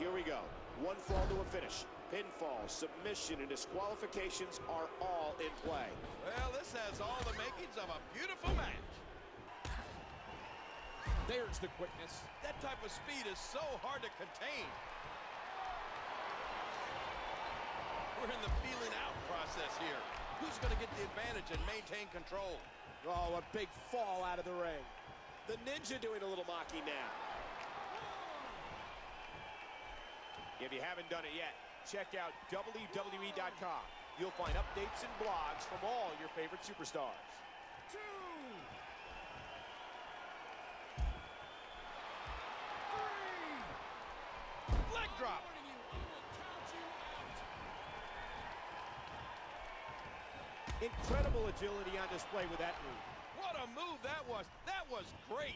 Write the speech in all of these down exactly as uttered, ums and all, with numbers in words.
Here we go. One fall to a finish. Pinfall, submission, and disqualifications are all in play. Well, this has all the makings of a beautiful match. There's the quickness. That type of speed is so hard to contain. We're in the feeling out process here. Who's going to get the advantage and maintain control? Oh, a big fall out of the ring. The Ninja doing a little mocking now. If you haven't done it yet, check out W W E dot com. You'll find updates and blogs from all your favorite superstars. Two. Three. Leg drop. Incredible agility on display with that move. What a move that was. That was great.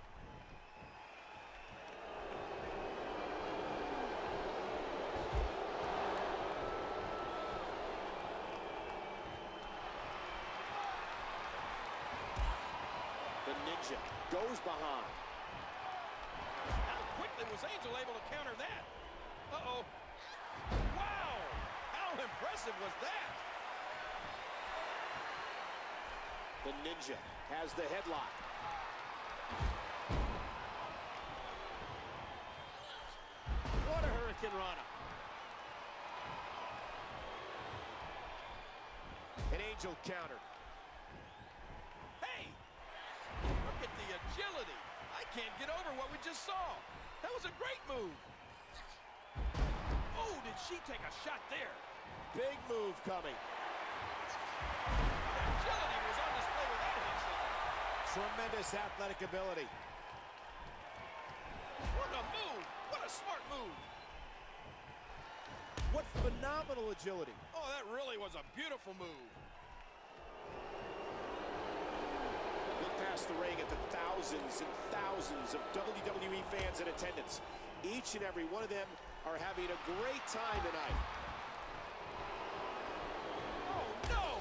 The Ninja goes behind. How quickly was Angel able to counter that? Uh-oh. Wow! How impressive was that? The Ninja has the headlock. What a Hurricane Rana. An Angel countered. Hey! Look at the agility. I can't get over what we just saw. That was a great move. Oh, did she take a shot there? Big move coming. Agility was on display with that hit. Tremendous athletic ability. What a move! What a smart move! What phenomenal agility. Oh, that really was a beautiful move. Look past the ring at the thousands and thousands of W W E fans in attendance. Each and every one of them are having a great time tonight. Oh, no!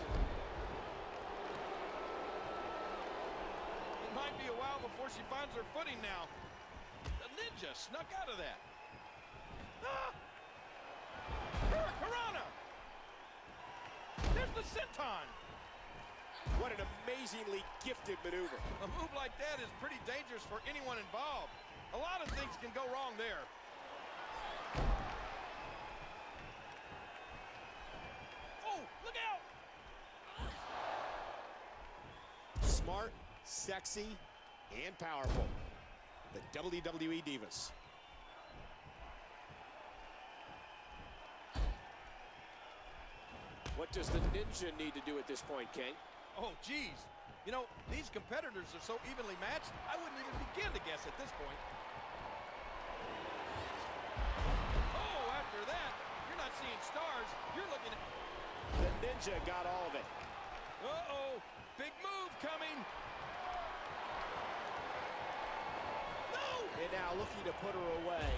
It might be a while before she finds her footing now. The Ninja snuck out of that. Ah! Hurricanrana! There's the senton! What an amazingly gifted maneuver. A move like that is pretty dangerous for anyone involved. A lot of things can go wrong there. Oh, look out! Smart, sexy, and powerful. The W W E Divas. What does the Ninja need to do at this point, King? Oh, geez. You know, these competitors are so evenly matched, I wouldn't even begin to guess at this point. Oh, after that, you're not seeing stars. You're looking at... The Ninja got all of it. Uh-oh, big move coming. No! And now looking to put her away.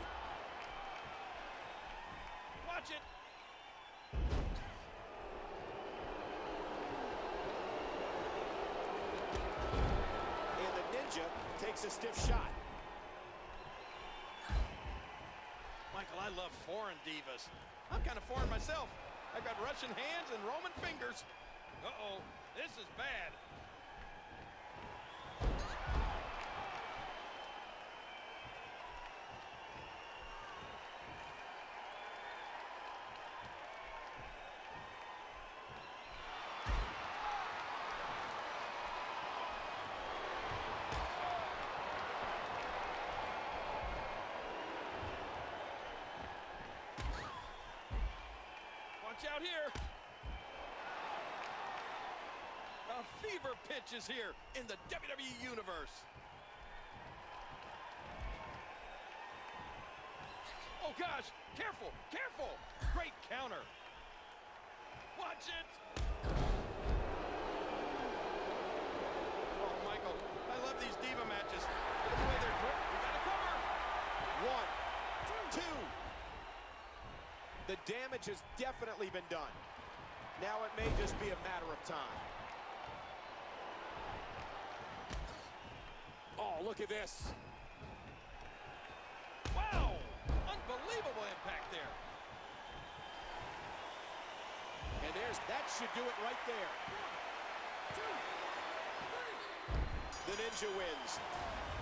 Watch it. Takes a stiff shot. Michael, I love foreign divas. I'm kind of foreign myself. I've got Russian hands and Roman fingers. Uh-oh, this is bad. Watch out here. A fever pitch is here in the W W E Universe. Oh, gosh. Careful. Careful. Great counter. Watch it. Oh, Michael, I love these diva matches. Look at the way they're quick. We got to cover. One, two. The damage has definitely been done. Now it may just be a matter of time. Oh, look at this. Wow! Unbelievable And there's, that should do it right there. The Ninja wins.